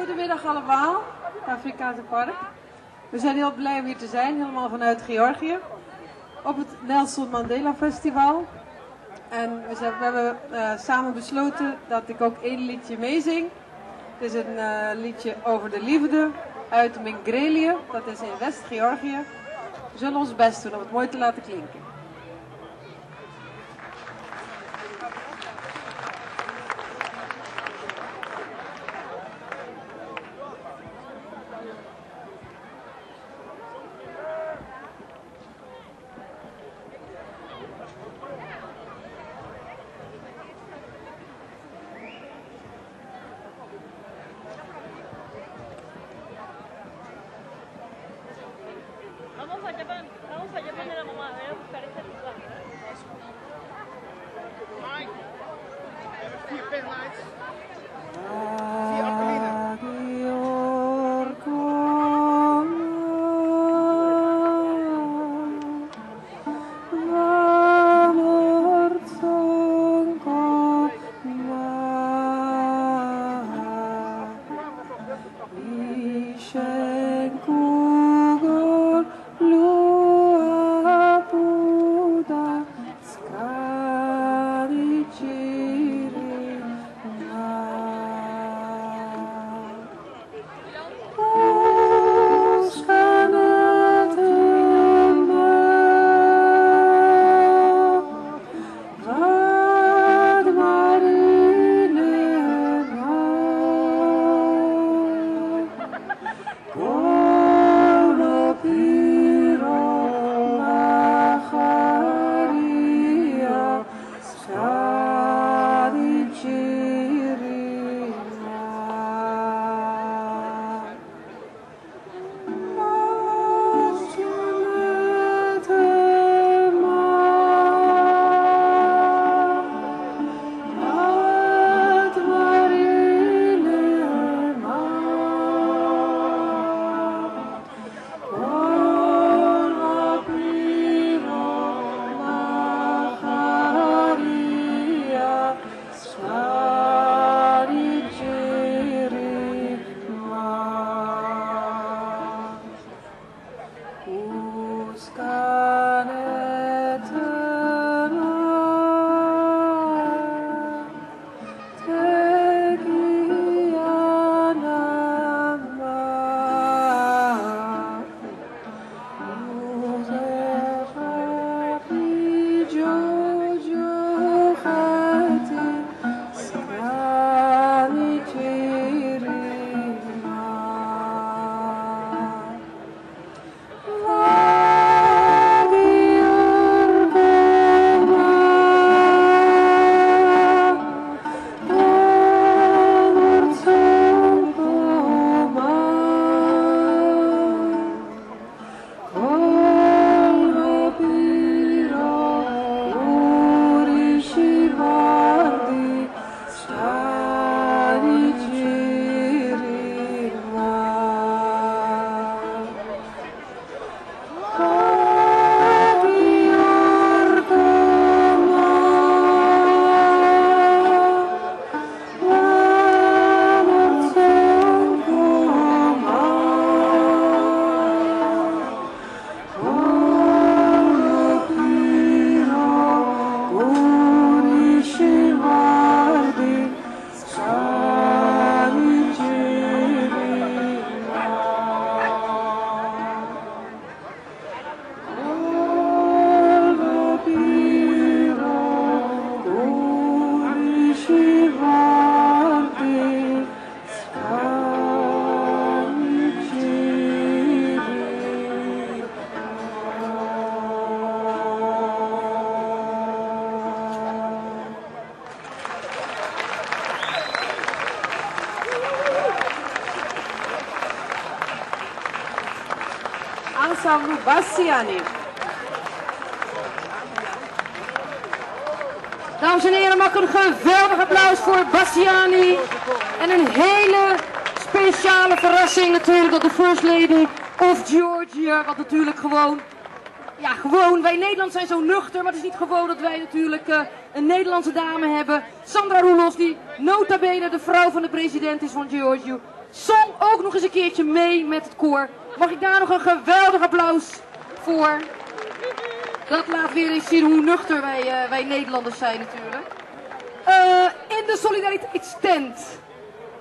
Goedemiddag allemaal, Afrikaanse Park. We zijn heel blij om hier te zijn, helemaal vanuit Georgië. Op het Nelson Mandela Festival. En we hebben samen besloten dat ik ook één liedje meezing. Het is een liedje over de liefde uit Mingrelië, dat is in West-Georgië. We zullen ons best doen om het mooi te laten klinken. Vamos allá donde la mamá, voy a buscar ese lugar. Vier penlights. Vier Appelina. Ensemble Bassiani. Dames en heren, mag ik een geweldig applaus voor Bassiani. En een hele speciale verrassing natuurlijk dat de First Lady of Georgia. Wat natuurlijk gewoon, wij in Nederland zijn zo nuchter, maar het is niet gewoon dat wij natuurlijk een Nederlandse dame hebben. Sandra Roelofs, die nota bene de vrouw van de president is van Georgië. Zong ook nog eens een keertje mee met het koor. Mag ik daar nog een geweldig applaus voor? Dat laat weer eens zien hoe nuchter wij Nederlanders zijn natuurlijk. In de solidariteitstent